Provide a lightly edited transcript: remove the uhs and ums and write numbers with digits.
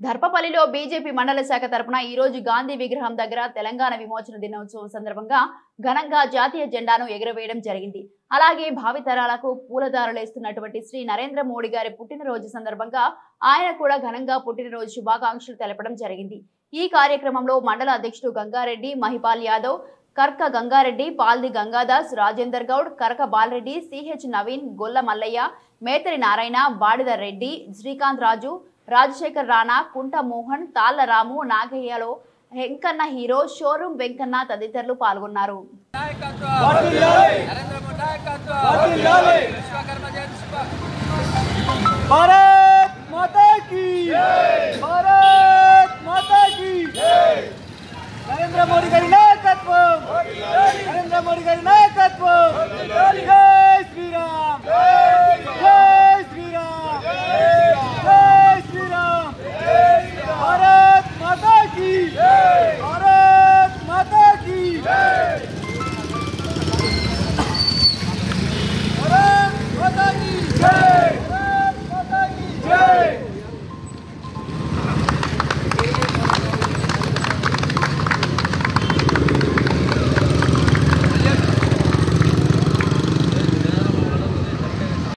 ధర్పపల్లిలో BJP మండల శాఖ తరపున ఈ రోజు గాంధీ విగ్రహం దగ్గర తెలంగాణ విమోచన దినోత్సవం సందర్భంగా ఘనంగా జాతీయ జెండాను ఎగురవేయడం జరిగింది. అలాగే భావితరాలకు పూలదారులేస్తున్నటువంటి శ్రీ నరేంద్ర మోడీ గారి పుట్టినరోజు సందర్భంగా ఆయన కూడా ఘనంగా పుట్టినరోజు శుభాకాంక్షలు తెలపడం జరిగింది. ఈ కార్యక్రమంలో మండల అధ్యక్షుడు గంగారెడ్డి, మహిపాల్ యాదవ్, కర్క గంగారెడ్డి, పాల్ది గంగాదాస్, రాజేందర్ గౌడ్, కరక బాలరెడ్డి, సిహెచ్ నవీన్, గొల్ల మల్లయ్య, మేతరి నారాయణ, బాడిద రెడ్డి, శ్రీకాంత్ రాజు, రాజశేఖర్ రాణా, కుంట మోహన్, తాళ్ల రాము, నాగయ్యలో వెంకన్న హీరో, షోరూమ్ వెంకన్న తదితరులు పాల్గొన్నారు. నరేంద్ర మోడీ గారి నాయకత్వం, నరేంద్ర మోడీ గారి